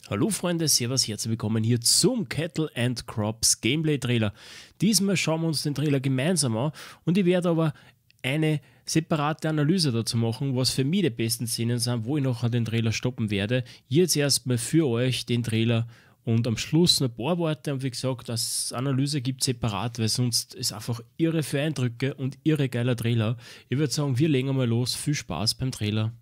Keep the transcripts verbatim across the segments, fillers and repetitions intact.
Hallo Freunde, servus, herzlich willkommen hier zum Cattle and Crops Gameplay Trailer. Diesmal schauen wir uns den Trailer gemeinsam an und ich werde aber eine separate Analyse dazu machen, was für mich die besten Szenen sind, wo ich noch an den Trailer stoppen werde. Jetzt erstmal für euch den Trailer und am Schluss noch ein paar Worte und wie gesagt, das Analyse gibt es separat, weil sonst ist einfach irre für Eindrücke und irre geiler Trailer. Ich würde sagen, wir legen mal los, viel Spaß beim Trailer.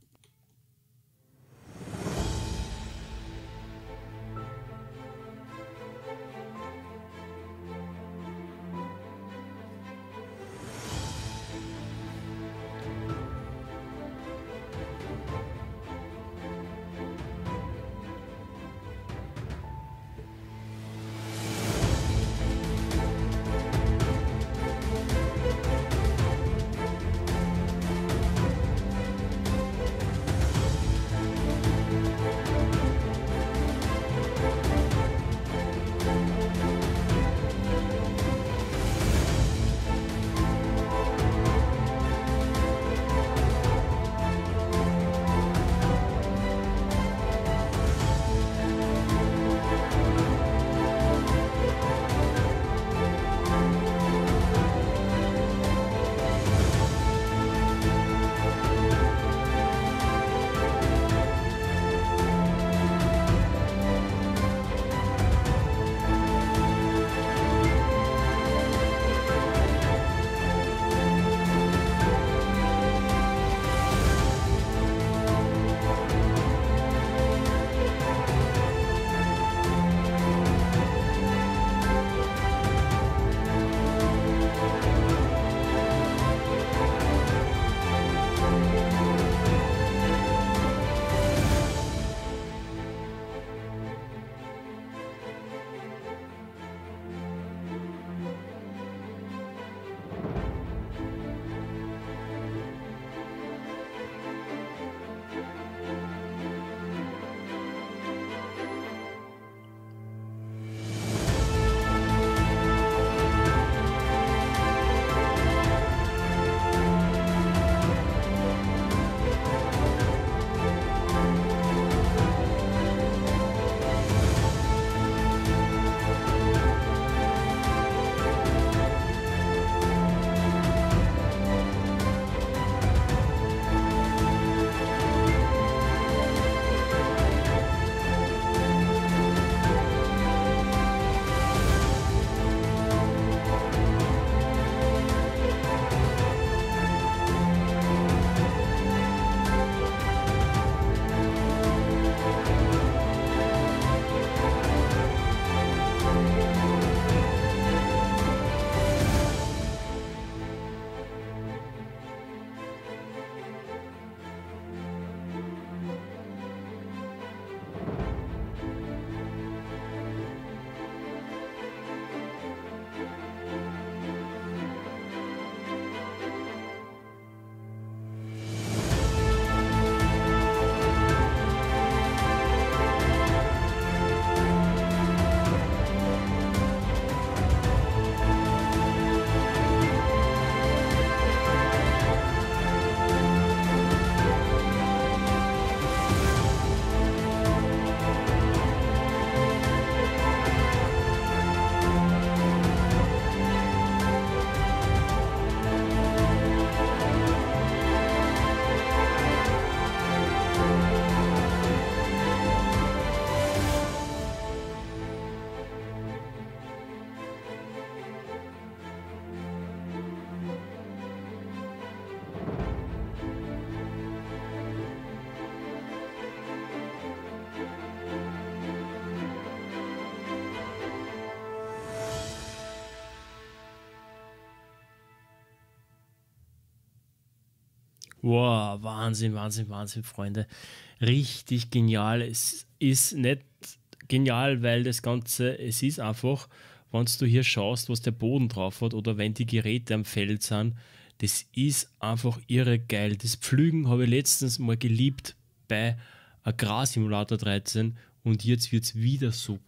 Wow, Wahnsinn, Wahnsinn, Wahnsinn, Freunde. Richtig genial. Es ist nicht genial, weil das Ganze, es ist einfach, wenn du hier schaust, was der Boden drauf hat oder wenn die Geräte am Feld sind, das ist einfach irre geil. Das Pflügen habe ich letztens mal geliebt bei Agrarsimulator dreizehn und jetzt wird es wieder so geil.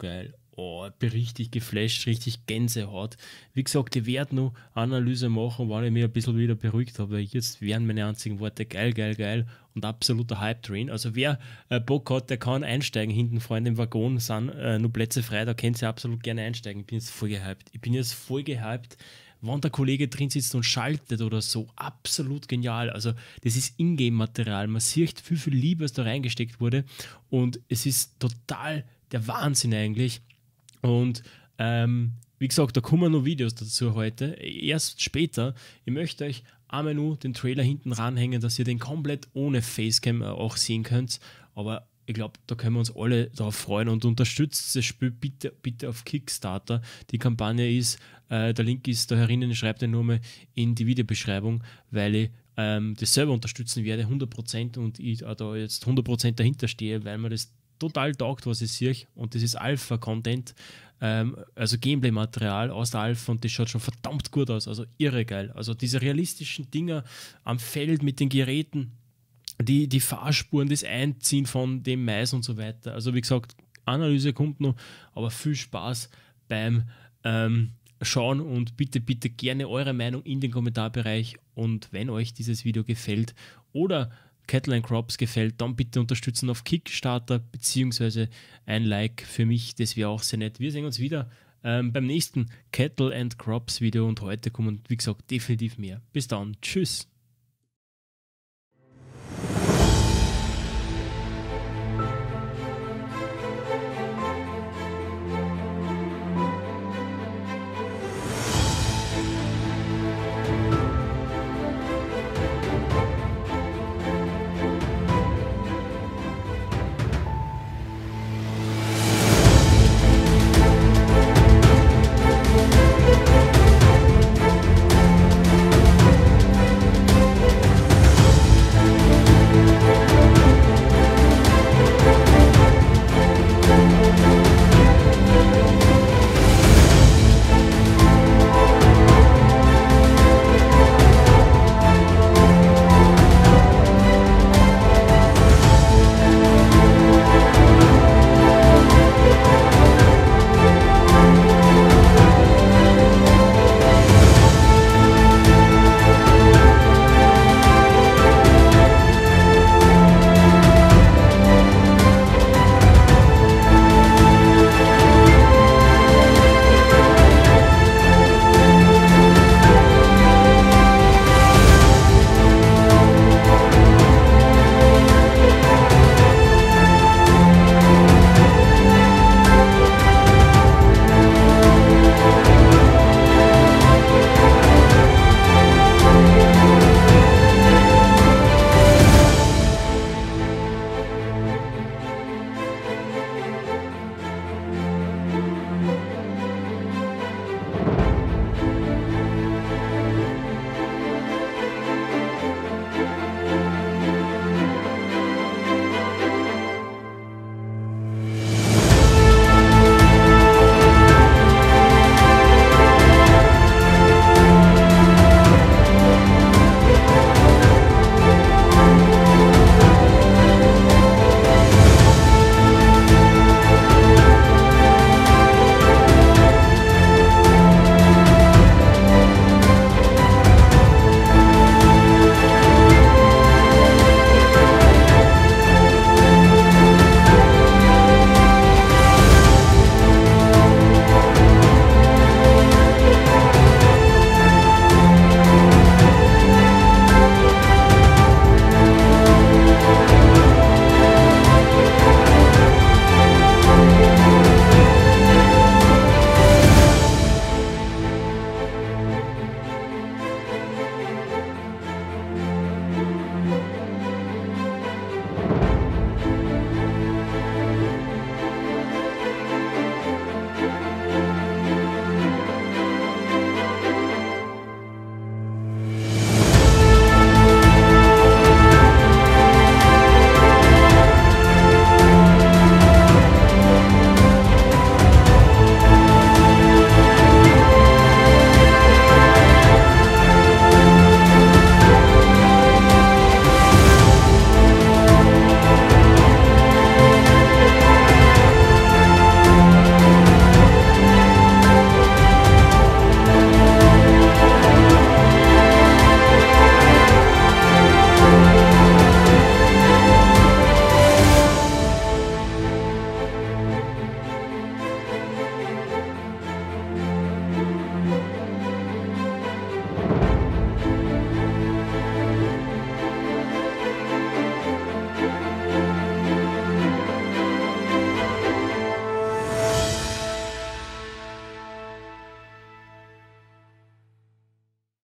Oh, ich bin richtig geflasht, richtig Gänsehaut. Wie gesagt, ich werde noch Analyse machen, weil ich mich ein bisschen wieder beruhigt habe. Weil jetzt wären meine einzigen Worte geil, geil, geil und absoluter Hype-Train. Also wer äh, Bock hat, der kann einsteigen. Hinten vorne im Waggon sind äh, nur Plätze frei, da könnt ihr absolut gerne einsteigen. Ich bin jetzt voll gehypt. Ich bin jetzt voll gehypt, wenn der Kollege drin sitzt und schaltet oder so. Absolut genial. Also das ist Ingame-Material. Man sieht viel, viel Liebe, was da reingesteckt wurde und es ist total der Wahnsinn eigentlich. Und ähm, wie gesagt, da kommen noch Videos dazu heute. Erst später. Ich möchte euch einmal nur den Trailer hinten ranhängen, dass ihr den komplett ohne Facecam auch sehen könnt. Aber ich glaube, da können wir uns alle darauf freuen und unterstützt das Spiel bitte, bitte auf Kickstarter. Die Kampagne ist, äh, der Link ist da herinnen, ich schreibe den nur mal in die Videobeschreibung, weil ich ähm, das selber unterstützen werde, hundert Prozent und ich äh, da jetzt hundert Prozent dahinter stehe, weil mir das total taugt, was ich sehe. Und das ist Alpha-Content, ähm, also Gameplay-Material aus der Alpha und das schaut schon verdammt gut aus, also irre geil. Also diese realistischen Dinger am Feld mit den Geräten, die, die Fahrspuren, das Einziehen von dem Mais und so weiter. Also wie gesagt, Analyse kommt noch, aber viel Spaß beim ähm, Schauen und bitte, bitte gerne eure Meinung in den Kommentarbereich und wenn euch dieses Video gefällt oder Cattle and Crops gefällt, dann bitte unterstützen auf Kickstarter beziehungsweise ein Like für mich, das wäre auch sehr nett. Wir sehen uns wieder ähm, beim nächsten Cattle and Crops Video und heute kommen, wie gesagt, definitiv mehr. Bis dann, tschüss.